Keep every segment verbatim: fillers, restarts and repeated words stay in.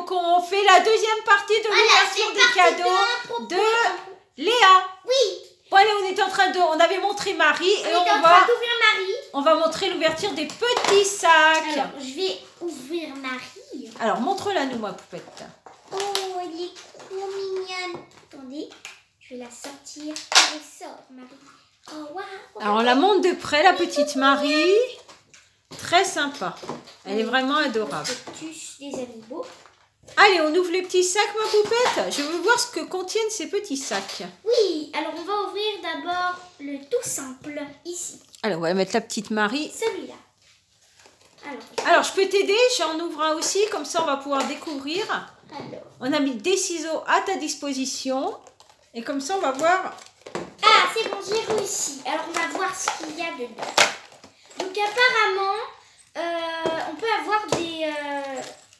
donc on fait la deuxième partie de l'ouverture des cadeaux de, de Léa. Oui. Bon allez, on est en train de, on avait montré Marie et on, on est en va, train d'ouvrir Marie. On va montrer l'ouverture des petits sacs. Alors, je vais ouvrir Marie. Alors montre-la nous, ma poupette. Oh, elle est trop mignonne. Attendez, je vais la sortir. Elle sort, Marie. Oh, wow. Alors on la montre de près, la petite Marie. Très sympa. Elle est vraiment adorable. Des animaux. Allez, on ouvre les petits sacs, ma poupette. Je veux voir ce que contiennent ces petits sacs. Oui, alors on va ouvrir d'abord le tout simple, ici. Alors, on va mettre la petite Marie. Celui-là. Alors, Alors, je peux t'aider, j'en ouvre un aussi, comme ça on va pouvoir découvrir. Alors. On a mis des ciseaux à ta disposition. Et comme ça, on va voir. Ah, c'est bon, j'ai réussi. Alors, on va voir ce qu'il y a dedans. Donc, apparemment, euh, on peut avoir des... Euh,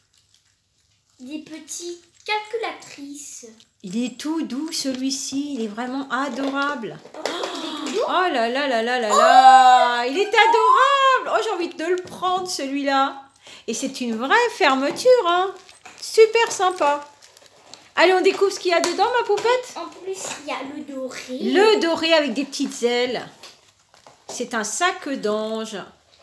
des petites calculatrices. Il est tout doux celui-ci, il est vraiment adorable. Oh, oh, oh là là là là là là, il est adorable. Oh, j'ai envie de le prendre celui-là. Et c'est une vraie fermeture, hein. Super sympa. Allez, on découvre ce qu'il y a dedans, ma poupette. En plus, il y a le doré. Le doré avec des petites ailes. C'est un sac d'ange.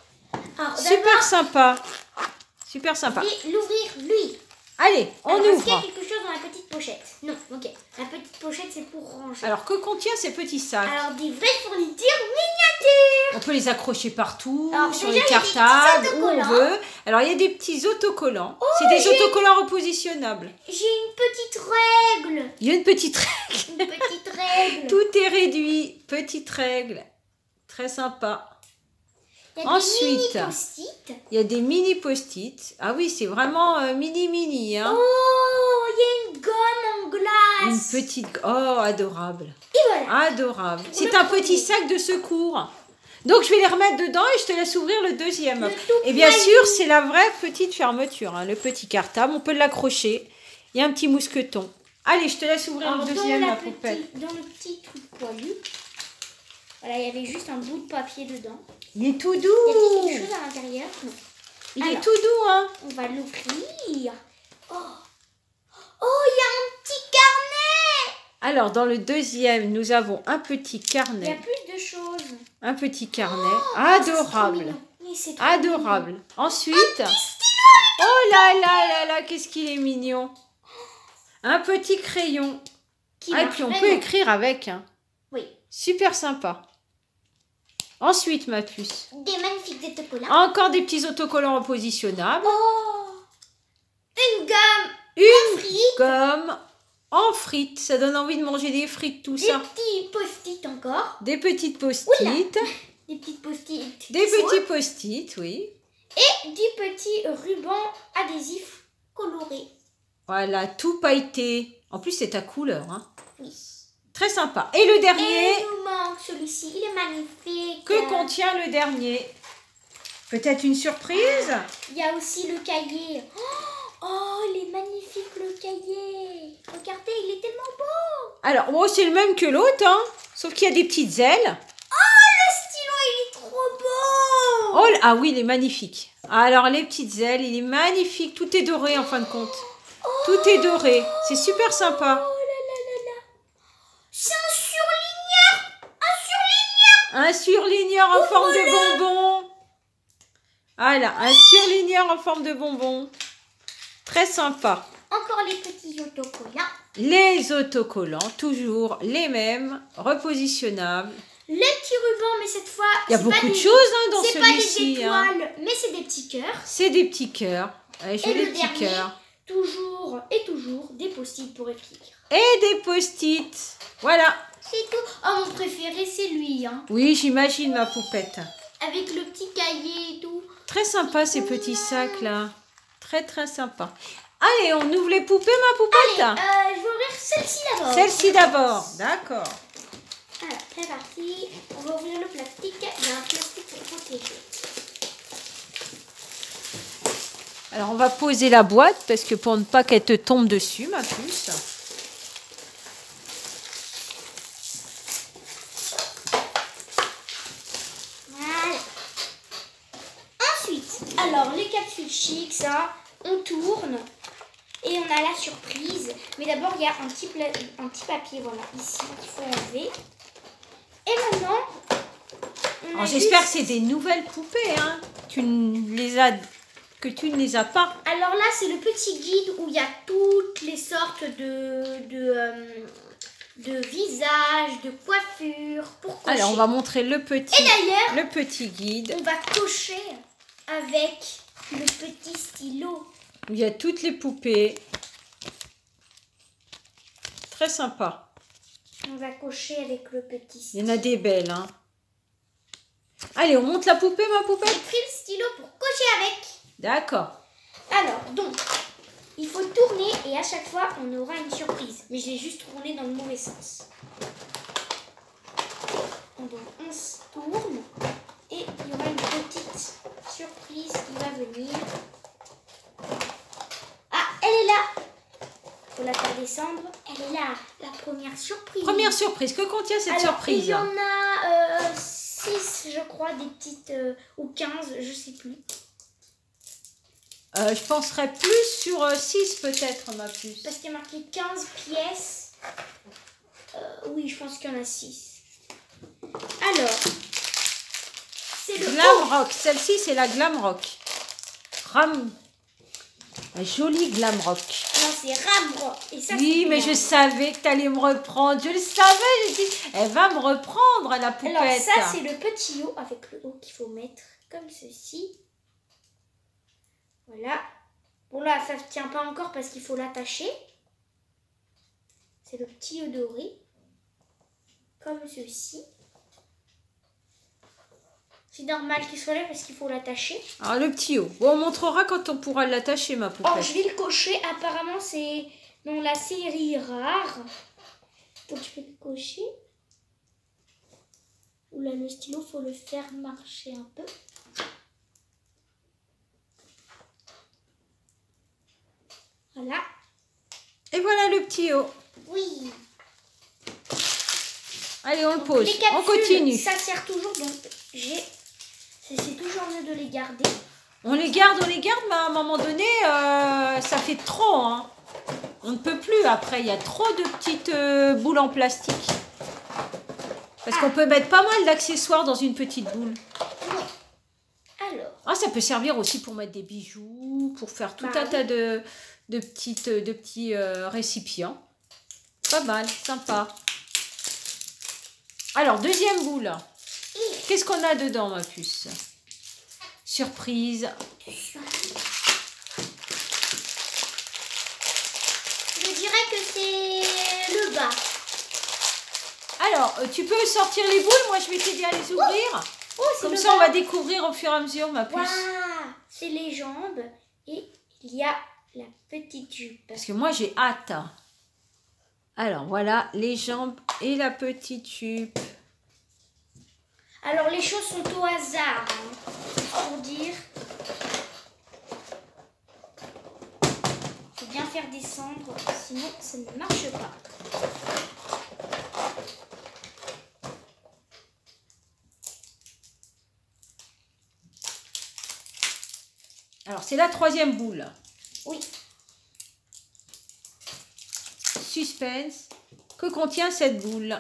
Super sympa. Super sympa. Je vais l'ouvrir lui. Allez, on Alors, ouvre. Est-ce qu'il y a quelque chose dans la petite pochette? Non, ok. La petite pochette, c'est pour ranger. Alors, que contient ces petits sacs? Alors, des vraies fournitures miniatures. On peut les accrocher partout, Alors, sur déjà, les cartables, où on veut. Alors, il y a des petits autocollants. Oh, c'est des autocollants repositionnables. J'ai une petite règle. Il y a une petite règle. Une petite règle. Tout est réduit. Petite règle. Très sympa. Il y a Ensuite, des mini post-it. Il y a des mini post-it. Ah oui, c'est vraiment euh, mini mini. Hein. Oh, il y a une gomme en glace. Une petite... Oh, adorable. Et voilà. Adorable. C'est un petit sac de secours. Donc, je vais les remettre dedans et je te laisse ouvrir le deuxième. Le et bien sûr, c'est la vraie petite fermeture. Hein, le petit cartable, on peut l'accrocher. Il y a un petit mousqueton. Allez, je te laisse ouvrir Alors, le deuxième, dans ma la poupette. Petit, dans le petit truc poilu. Voilà, il y avait juste un bout de papier dedans. Il est tout doux. Il y a quelque chose à l'intérieur? Non. Il Alors, est tout doux, hein. On va l'ouvrir. Oh, oh, il y a un petit carnet. Alors, dans le deuxième, nous avons un petit Il y a carnet. plus de choses. Un petit carnet. Oh, adorable. Oui, c'est trop Adorable. mignon. Ensuite. Un petit stylo. Oh là là là là, qu'est-ce qu'il est mignon. Un petit crayon. Qui Ah, et marche puis on vraiment. peut écrire avec. Hein. Oui. Super sympa. Ensuite, ma puce. Des magnifiques autocollants. Encore des petits autocollants repositionnables. Oh, une gomme. Une frites. gomme en frites. Ça donne envie de manger des frites, tout Des ça. petits post-it encore. Des petites Oula. post-it. Des petites post-it. Des qui sont- petits post-it, oui. Et des petits rubans adhésifs colorés. Voilà, tout pailleté. En plus, c'est ta couleur. Hein. Oui. Très sympa. Et le dernier, Et il nous manque celui-ci. Il est magnifique. que contient le dernier? Peut-être une surprise? Il y a aussi le cahier. Oh, oh, il est magnifique le cahier. Regardez, il est tellement beau. Alors, bon, c'est le même que l'autre, hein, sauf qu'il y a des petites ailes. Oh, le stylo, il est trop beau. Oh, ah oui, il est magnifique. Alors, les petites ailes, il est magnifique. Tout est doré, en fin de compte. Oh. Tout est doré. C'est super sympa. Oh là là là là. C'est un surligneur. Un surligneur. Un surligneur en forme de bonbon. Voilà, un surligneur en forme de bonbon. Très sympa. Encore les petits autocollants. Les autocollants, toujours les mêmes, repositionnables. Les petits rubans, mais cette fois... Il y a c'est beaucoup pas de des- choses hein, dans C'est pas des celui-ci. Hein. étoiles, mais c'est des petits cœurs. C'est des petits cœurs. Ouais, J'ai Et des le petits dernier, cœurs. toujours et toujours des post-it pour écrire. Et des post-it. Voilà. C'est tout. Oh, mon préféré, c'est lui. Hein. Oui, j'imagine ma poupette. Avec le petit cahier et tout. Très sympa ces petits sacs là. Très très sympa. Allez, on ouvre les poupées ma poupette. Allez, euh, je vais ouvrir celle-ci d'abord. Celle-ci d'abord. D'accord. Voilà, c'est parti. On va ouvrir le plastique. Il y a un plastique pour protéger. Alors on va poser la boîte parce que pour ne pas qu'elle te tombe dessus ma puce. Voilà. Ensuite, alors les capsules chic, ça, on tourne. Et on a la surprise. Mais d'abord, il y a un petit, pla... un petit papier, voilà, ici, qu'il faut enlever. Et maintenant, Alors, j'espère juste... que c'est des nouvelles poupées, hein. Tu ne les as... que tu ne les as pas. Alors là, c'est le petit guide où il y a toutes les sortes de, de, euh, de visages, de coiffures pour cocher. Alors, on va montrer le petit, Et d'ailleurs, le petit guide. On va cocher avec le petit stylo. Où il y a toutes les poupées. Très sympa. On va cocher avec le petit stylo. Il y en a des belles, hein. Allez, on monte la poupée, ma poupée. J'ai pris le stylo pour cocher avec. D'accord. Alors, donc, il faut tourner et à chaque fois, on aura une surprise. Mais je l'ai juste tourné dans le mauvais sens. Donc, on se tourne et il y aura une petite surprise qui va venir. Ah, elle est là. Faut la faire descendre. Elle est là, la première surprise. Première surprise. Que contient cette Alors, surprise? Il y en a euh, six, je crois, des petites, euh, ou quinze, je sais plus. Euh, je penserais plus sur euh, six peut-être, ma puce. Parce qu'il y a marqué quinze pièces. Euh, oui, je pense qu'il y en a six. Alors, c'est le Glam Rock. Celle-ci, c'est la Glam Rock. Ram... La jolie Glam Rock. Non, c'est Ramrock. Et ça, Oui, c'est mais bien. je savais que tu allais me reprendre. Je le savais. Je dis, elle va me reprendre, la poupette. Alors, ça, c'est le petit haut avec le haut qu'il faut mettre comme ceci. Voilà. Bon, là, ça ne tient pas encore parce qu'il faut l'attacher. C'est le petit haut doré. Comme ceci. C'est normal qu'il soit là parce qu'il faut l'attacher. Alors, le petit haut. Bon, on montrera quand on pourra l'attacher, ma poupette. Oh, je vais le cocher. Apparemment, c'est dans la série rare. Donc, je vais le cocher. Oula, le stylo, faut le faire marcher un peu. Voilà. Et voilà le petit haut. Oui. Allez, on le Donc, pose. les capsules, On continue. ça sert toujours. Donc, j'ai... C'est toujours mieux de les garder. On les garde, on les garde, mais à un moment donné, euh, ça fait trop. Hein. On ne peut plus après. Il y a trop de petites euh, boules en plastique. Parce Ah. qu'on peut mettre pas mal d'accessoires dans une petite boule. Alors. Ah, ça peut servir aussi pour mettre des bijoux, pour faire tout Bah un oui. tas de, de, petites, de petits euh, récipients. Pas mal, sympa. Alors, deuxième boule. Qu'est-ce qu'on a dedans, ma puce? Surprise. Je dirais que c'est le bas. Alors, euh, tu peux sortir les boules. Moi, je vais t'aider à les ouvrir. Oh, c'est Comme le ça, bas. on va découvrir au fur et à mesure, ma puce. Waouh, c'est les jambes et il y a la petite jupe. Parce que moi, j'ai hâte. Alors, voilà, les jambes et la petite jupe. Alors les choses sont au hasard, hein, pour dire. Faut bien faire descendre, sinon ça ne marche pas. Alors, c'est la troisième boule. Oui. Suspense. Que contient cette boule?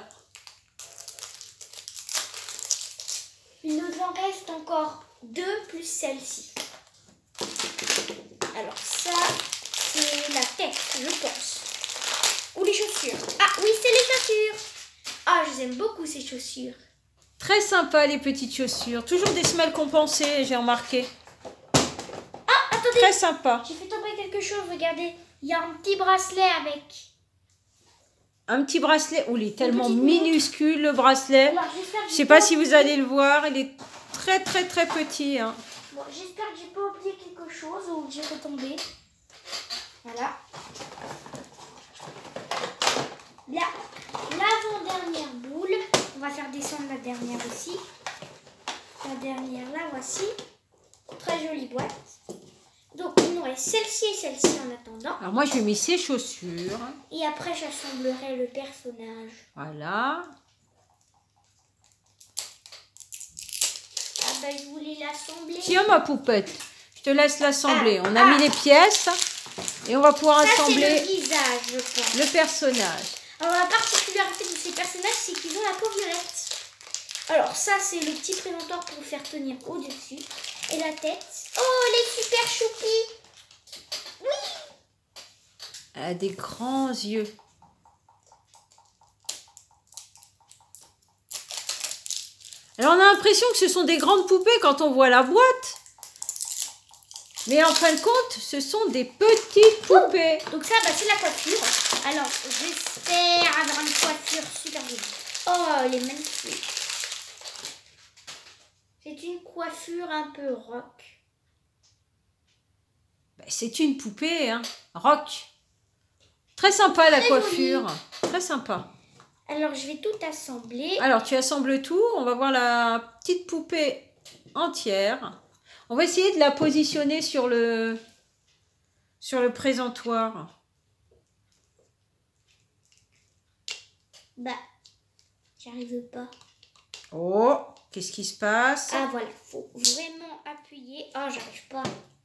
Il nous en reste encore deux plus celle-ci. Alors ça, c'est la tête, je pense. Ou les chaussures. Ah oui, c'est les chaussures. Ah, je les aime beaucoup ces chaussures. Très sympa, les petites chaussures. Toujours des semelles compensées, j'ai remarqué. Ah, attendez. Très sympa. J'ai fait tomber quelque chose, regardez. Il y a un petit bracelet avec. Un petit bracelet. Oh, il est tellement petite minuscule, le bracelet. Alors, j'espère que Je j'ai sais pas pas si vous oublié- allez le voir. Il est très, très, très petit. Hein. Bon, j'espère que j'ai pas oublié quelque chose ou que j'ai fait tomber. Voilà. Là, l'avant-dernière boule. On va faire descendre la dernière aussi. La dernière, la voici. Très jolie boîte. Donc, il nous reste celle-ci et celle-ci en attendant. Alors, moi, je vais mettre ses chaussures. Et après, j'assemblerai le personnage. Voilà. Ah bah, je voulais l'assembler. Tiens, ma poupette. Je te laisse l'assembler. Ah, On a ah. mis les pièces. Et on va pouvoir Ça, assembler c'est le visage, je pense. le personnage. Alors, la particularité de ces personnages, c'est qu'ils ont la peau violette. Alors, ça, c'est le petit présentoir pour faire tenir au-dessus. Et la tête. Oh, les super choupis. Oui. Elle a des grands yeux. Alors, on a l'impression que ce sont des grandes poupées quand on voit la boîte. Mais en fin de compte, ce sont des petites poupées. Oh, donc ça, bah, c'est la coiffure. Alors, j'espère avoir une coiffure super jolie. Oh, elle est magnifique. C'est une coiffure un peu rock. Ben, c'est une poupée, hein. Rock. Très sympa la Très coiffure. jolie. Très sympa. Alors, je vais tout assembler. Alors, tu assembles tout. On va voir la petite poupée entière. On va essayer de la positionner sur le, sur le présentoir. Bah, j'arrive pas. Oh, qu'est-ce qui se passe? Ah, voilà. Faut vraiment appuyer. Oh, j'arrive pas.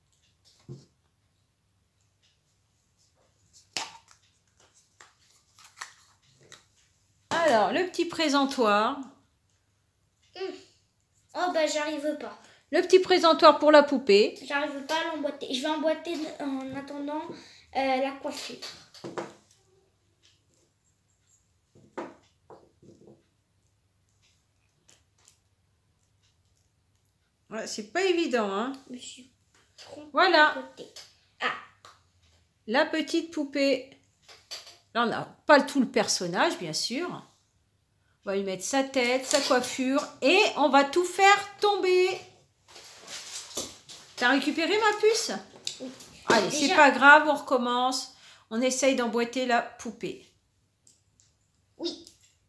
Alors, le petit présentoir. Hum. Oh, bah, j'arrive pas. Le petit présentoir pour la poupée. J'arrive pas à l'emboîter. Je vais emboîter en attendant euh, la coiffure. Ouais, c'est pas évident, hein. Je me suis trompée Voilà. de côté. Ah, La petite poupée. Là, on n'a pas tout le personnage, bien sûr. On va lui mettre sa tête, sa coiffure. Et on va tout faire tomber. T'as récupéré ma puce? oui. Allez, Déjà- c'est pas grave, on recommence. On essaye d'emboîter la poupée. Oui.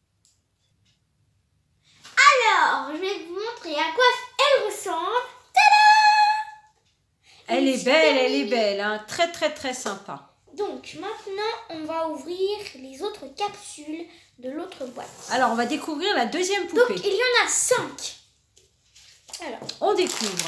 Alors, je vais vous montrer à quoi elle ressemble. Tada! Elle est super belle, elle est mimi. belle. Hein. Très, très, très sympa. Donc, maintenant, on va ouvrir les autres capsules de l'autre boîte. Alors, on va découvrir la deuxième Donc, poupée. il y en a cinq. Alors, On découvre.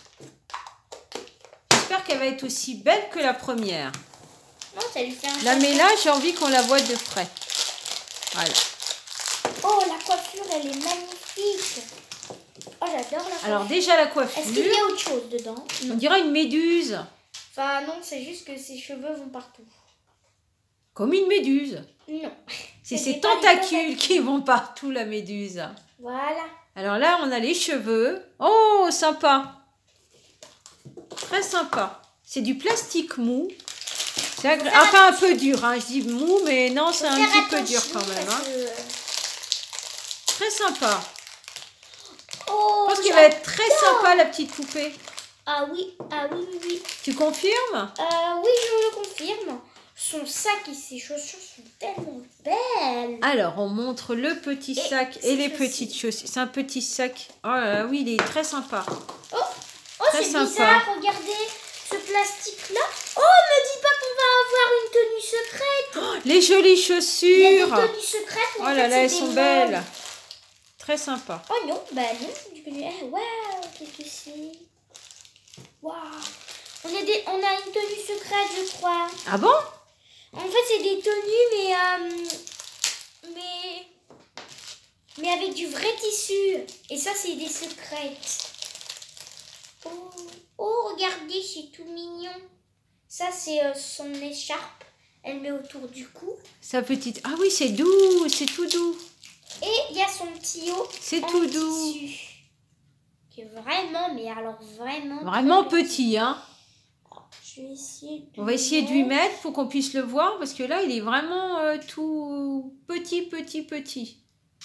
J'espère qu'elle va être aussi belle que la première. non, ça lui fait un... La mais là, j'ai envie qu'on la voie de près. Voilà. Oh, la coiffure, elle est magnifique. Oh, j'adore la coiffure. Alors déjà la Est-ce qu'il y coiffure, a autre chose dedans? on dirait une méduse. Enfin, non, c'est juste que ses cheveux vont partout. Comme une méduse. Non. C'est Ce ses n'est pas des tentacules tentacules. qui vont partout, la méduse. Voilà. Alors là, on a les cheveux. Oh, sympa. Très sympa. C'est du plastique mou. C'est agré- faire Enfin, un peu dur. Hein. Je dis mou, mais non, c'est Faut un faire petit peu dur attention quand même. parce Hein. que- Très sympa. Oh, Je pense qu'il va être très j'adore. sympa, la petite poupée. Ah oui, ah oui, oui, oui. Tu confirmes? Euh, oui, je le confirme. Son sac et ses chaussures sont tellement belles. Alors, on montre le petit Et sac et, ses les chaussures. petites chaussures. C'est un petit sac. Oh là là, oui, il est très sympa. Oh, oh Très c'est sympa. bizarre, regardez ce plastique-là. Oh, me dis pas qu'on va avoir une tenue secrète. Les jolies Il y a chaussures. des tenues secrètes. mais Oh en là fait, là, c'est elles des sont meubles. belles. Très sympa. Oh non, bah non. du coup, eh, Waouh, qu'est-ce que c'est? Waouh. On a, des, on a une tenue secrète, je crois. Ah bon? En fait, c'est des tenues, mais, euh, mais, mais avec du vrai tissu. Et ça, c'est des secrètes. Oh, oh regardez, c'est tout mignon. Ça, c'est euh, son écharpe. Elle met autour du cou. Sa petite... Ah oui, c'est doux, c'est tout doux. Et il y a son petit haut C'est en tout doux. tissu. Qui est vraiment, mais alors vraiment... Vraiment très petit, hein. Je vais essayer de On va essayer de lui mettre. mettre pour qu'on puisse le voir parce que là, il est vraiment euh, tout petit, petit, petit.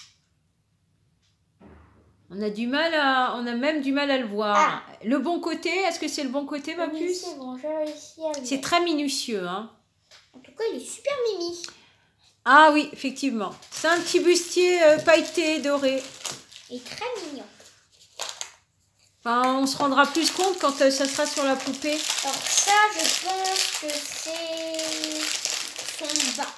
On a du mal à... On a même du mal à le voir. Ah. Le bon côté, est-ce que c'est le bon côté, ma Oui, puce? c'est bon, j'ai réussi à le C'est mettre. très minutieux, hein. En tout cas, il est super mimi. Ah oui, effectivement. C'est un petit bustier euh, pailleté, doré. Il est très mignon. Enfin, on se rendra plus compte quand euh, ça sera sur la poupée. Alors ça, je pense que c'est son bas.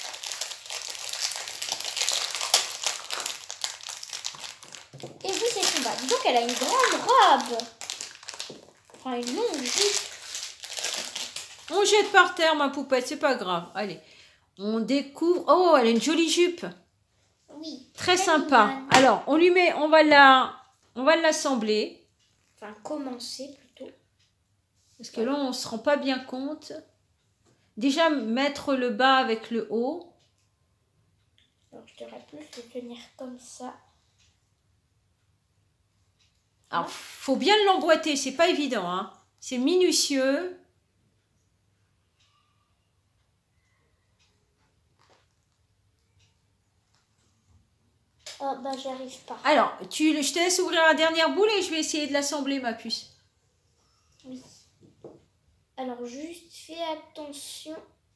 Et oui, c'est son bas. Dis donc, elle a une grande robe. Enfin, une longue jupe. On jette par terre ma poupette, c'est pas grave. Allez, on découvre. Oh, elle a une jolie jupe. Oui. Très sympa. Mignonne. Alors, on lui met, on va la, on va l'assembler. Enfin, commencer plutôt. Parce que là, on se rend pas bien compte. Déjà, mettre le bas avec le haut. Alors, je devrais plus le tenir comme ça. Alors, faut bien l'emboîter, c'est pas évident, hein. C'est minutieux. Oh, bah, j'y arrive pas. Alors, tu, je te laisse ouvrir la dernière boule et je vais essayer de l'assembler, ma puce. Oui. Alors, juste fais attention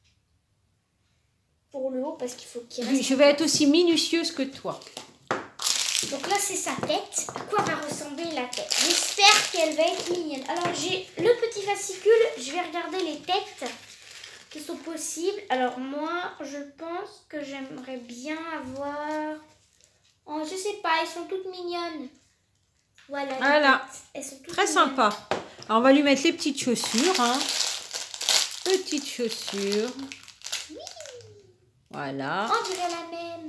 pour le haut parce qu'il faut qu'il reste. Je vais être aussi minutieuse que toi. Donc là, c'est sa tête. À quoi va ressembler la tête? J'espère qu'elle va être mignonne. Alors, j'ai le petit fascicule. Je vais regarder les têtes qui sont possibles. Alors, moi, je pense que j'aimerais bien avoir... Oh, je sais pas, elles sont toutes mignonnes. Voilà. les Voilà. têtes. Elles sont toutes Très mignonnes. sympa. Alors, on va lui mettre les petites chaussures. Hein. Petites chaussures. Oui. Voilà. On dirait la même.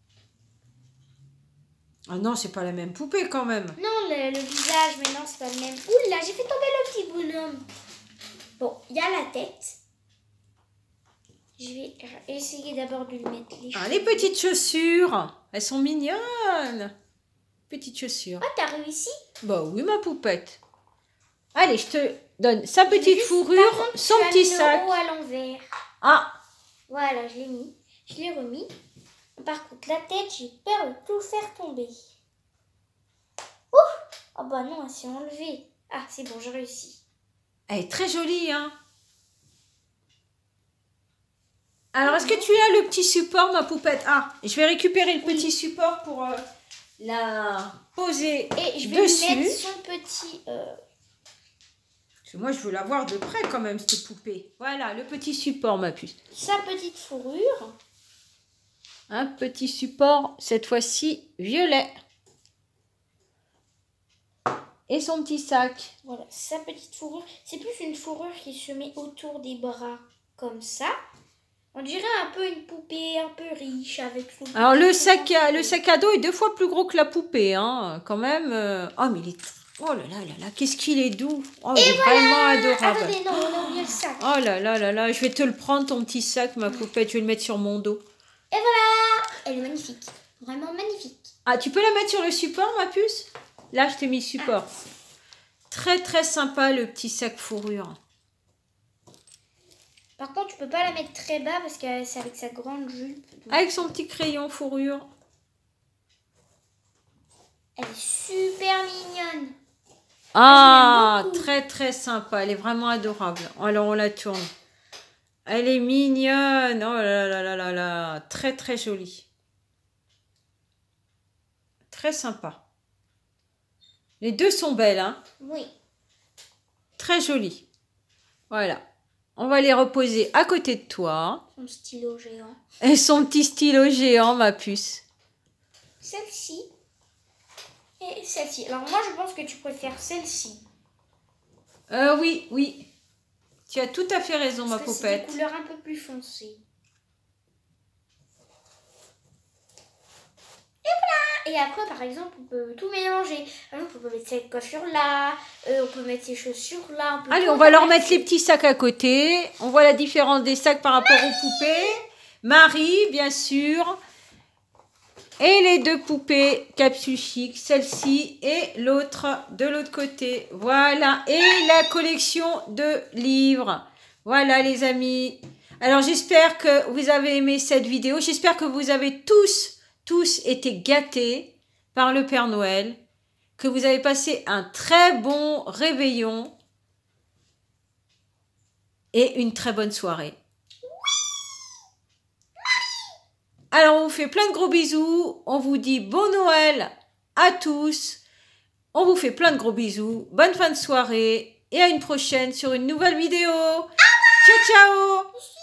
Ah non, c'est pas la même poupée quand même. Non, le, le visage, mais non, c'est pas le même. Ouh là, j'ai fait tomber le petit bonhomme. Bon, il y a la tête. Je vais essayer d'abord de lui mettre les Ah, cheveux. les petites chaussures. Elles sont mignonnes. Petites chaussures. Oh, t'as réussi? Bah oui, ma poupette. Allez, je te donne sa Je vais petite juste- fourrure, par contre, son tu as petit mis le sac. haut à l'envers. Ah, Voilà, je l'ai mis. Je l'ai remis. Par contre, la tête, j'ai peur de tout faire tomber. Ouf! Oh bah non, elle s'est enlevée. Ah, c'est bon, j'ai réussi. elle est très jolie, hein. Alors, est-ce que tu as le petit support, ma poupette? Ah, je vais récupérer le petit support pour euh, la poser Et je vais dessus. lui mettre son petit... euh, Parce que moi, je veux la voir de près quand même, cette poupée. Voilà, le petit support, ma puce. sa petite fourrure. Un petit support, cette fois-ci, violet. Et son petit sac. Voilà, sa petite fourrure. C'est plus une fourrure qui se met autour des bras, comme ça. On dirait un peu une poupée un peu riche avec son... Alors, le petit sac, à, fourrure. le sac à dos est deux fois plus gros que la poupée, hein, quand même. euh. Oh, mais il est... Oh là là là là, qu'est-ce qu'il est doux. Oh, il est vraiment adorable. Attendez, non, on a oublié le sac. Oh là là là là, je vais te le prendre, ton petit sac, ma poupette. Je vais le mettre sur mon dos. Et voilà! Elle est magnifique. Vraiment magnifique. Ah, tu peux la mettre sur le support, ma puce? Là, je t'ai mis le support. Très, très sympa, le petit sac fourrure. Par contre, tu peux pas la mettre très bas parce que c'est avec sa grande jupe. Donc, Avec son petit crayon fourrure. elle est super mignonne. Ah, j'aime beaucoup. très, très sympa. Elle est vraiment adorable. Alors, on la tourne. Elle est mignonne. Oh là là là là là. Très, très jolie. Très sympa. Les deux sont belles, hein. Oui. Très jolies. Voilà. On va les reposer à côté de toi. Son stylo géant. Et son petit stylo géant, ma puce. Celle-ci. Et celle-ci. Alors moi, je pense que tu préfères celle-ci. Euh, oui, oui. Tu as tout à fait raison, ma Parce que c'est des poupette. couleurs un peu plus foncées. Et voilà. Et après, par exemple, on peut tout mélanger. Par exemple, on peut mettre cette coiffure là. Euh, on peut mettre ces chaussures là. On peut Allez, tout on va leur mélanger. mettre les petits sacs à côté. On voit la différence des sacs par rapport aux poupées. Marie, bien sûr. Et les deux poupées capsule chic, celle-ci et l'autre de l'autre côté. Voilà. Et la collection de livres. Voilà, les amis. Alors, j'espère que vous avez aimé cette vidéo. J'espère que vous avez tous, tous été gâtés par le Père Noël. Que vous avez passé un très bon réveillon. Et une très bonne soirée. Alors, on vous fait plein de gros bisous. On vous dit bon Noël à tous. On vous fait plein de gros bisous. Bonne fin de soirée. Et à une prochaine sur une nouvelle vidéo. Ciao, ciao.